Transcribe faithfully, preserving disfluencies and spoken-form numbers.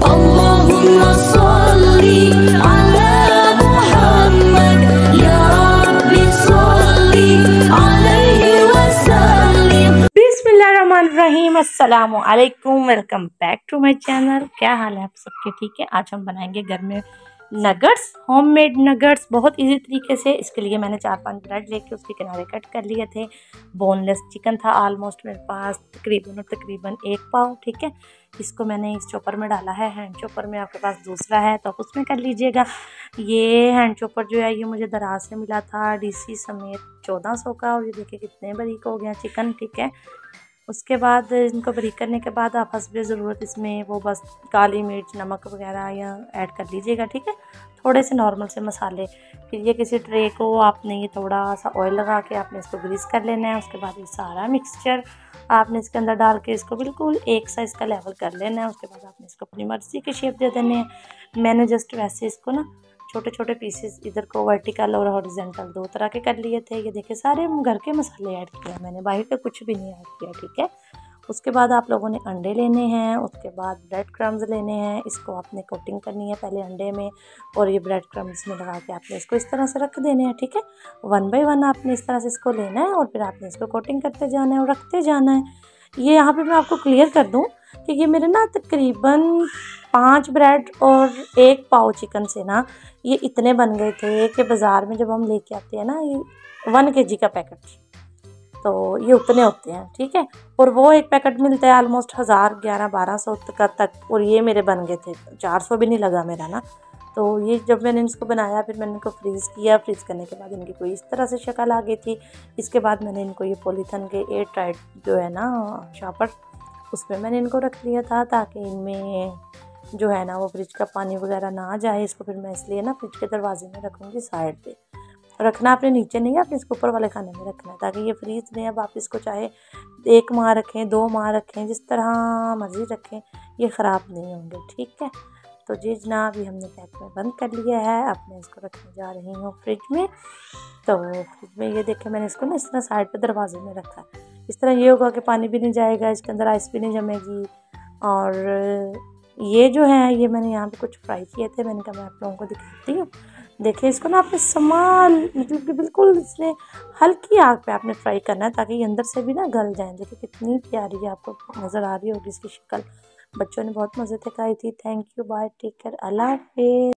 अल्लाहुम्मा सल्ली अला मुहम्मद या रब्बी सल्ली अलैहि वसल्लम। बिस्मिल्लाहिर्रहमानिर्रहीम। अस्सलामु अलैकुम, welcome back to my channel. क्या हाल है आप सबके? ठीक है। आज हम बनाएंगे घर में नगट्स, होममेड नगट्स, बहुत इजी तरीके से। इसके लिए मैंने चार पांच ब्रेड लेके उसके किनारे कट कर लिए थे। बोनलेस चिकन था ऑलमोस्ट मेरे पास, तकरीबन और तकरीबन एक पाव। ठीक है। इसको मैंने इस चॉपर में डाला है, हैंड चॉपर में। आपके पास दूसरा है तो आप उसमें कर लीजिएगा। ये हैंड चॉपर जो है ये मुझे दराज से मिला था, डीसी समेत चौदह सौ का। और ये देखिए कितने बारीक हो गया चिकन। ठीक है। उसके बाद इनको बारीक करने के बाद आप हस्बे ज़रूरत इसमें वो बस काली मिर्च, नमक वगैरह या ऐड कर लीजिएगा। ठीक है। थोड़े से नॉर्मल से मसाले। फिर ये किसी ट्रे को आपने ये थोड़ा सा ऑयल लगा के आपने इसको ग्रीस कर लेना है। उसके बाद ये सारा मिक्सचर आपने इसके अंदर डाल के इसको बिल्कुल एक साइज़ का लेवल कर लेना है। उसके बाद आपने इसको अपनी मर्ज़ी के शेप दे देने हैं। मैंने जस्ट वैसे इसको ना छोटे छोटे पीसेस इधर को वर्टिकल और हॉरिजॉन्टल दो तरह के कर लिए थे। ये देखिए सारे घर के मसाले ऐड किए मैंने, बाहर का कुछ भी नहीं ऐड किया। ठीक है। उसके बाद आप लोगों ने अंडे लेने हैं। उसके बाद ब्रेड क्रम्स लेने हैं। इसको आपने कोटिंग करनी है पहले अंडे में, और ये ब्रेड क्रम्स में लगा के आपने इसको इस तरह से रख देने हैं। ठीक है। वन बाय वन आपने इस तरह से इसको लेना है और फिर आपने इसको कोटिंग करते जाना है और रखते जाना है। ये यहाँ पे मैं आपको क्लियर कर दूँ कि ये मेरे ना तकरीबन पाँच ब्रेड और एक पाव चिकन से ना ये इतने बन गए थे कि बाज़ार में जब हम लेके आते हैं ना ये वन के जी का पैकेट, तो ये उतने होते हैं। ठीक है। और वो एक पैकेट मिलता है ऑलमोस्ट हज़ार ग्यारह बारह सौ का तक, और ये मेरे बन गए थे चार सौ भी नहीं लगा मेरा ना। तो ये जब मैंने इसको बनाया फिर मैंने इनको फ्रीज़ किया। फ्रीज़ करने के बाद इनकी कोई इस तरह से शक्ल आ गई थी। इसके बाद मैंने इनको ये पॉलीथीन के एयर टाइट जो है ना शॉपर, उसमें मैंने इनको रख लिया था ताकि इनमें जो है ना वो फ्रिज का पानी वगैरह ना आ जाए। इसको फिर मैं इसलिए ना फ्रिज के दरवाजे में रखूँगी, साइड पे रखना। आपने नीचे नहीं है, आपने इसको ऊपर वाले खाने में रखना है ताकि ये फ्रीज में, अब आप इसको चाहे एक माह रखें, दो माह रखें, जिस तरह मर्ज़ी रखें, ये ख़राब नहीं होंगे। ठीक है। तो जी जनाब ये हमने पैक में बंद कर लिया है। अब मैं इसको रखने जा रही हूँ फ्रिज में। तो फ्रिज में ये देखें मैंने इसको ना इस तरह साइड पे दरवाजे में रखा है। इस तरह ये होगा कि पानी भी नहीं जाएगा, इसके अंदर आइस भी नहीं जमेगी। और ये जो है ये मैंने यहाँ पे कुछ फ्राई किए थे, मैंने कहा मैं आप लोगों को दिखाती हूँ। देखिए इसको ना आपने संभाल मतलब कि बिल्कुल इसने हल्की आग पे आपने फ्राई करना है ताकि ये अंदर से भी ना गल जाए। देखिए कितनी प्यारी है, आपको नज़र आ रही होगी इसकी शक्ल। बच्चों ने बहुत मज़े से खाई थी। Thank you, bye, take care, अल्लाह हाफिज़।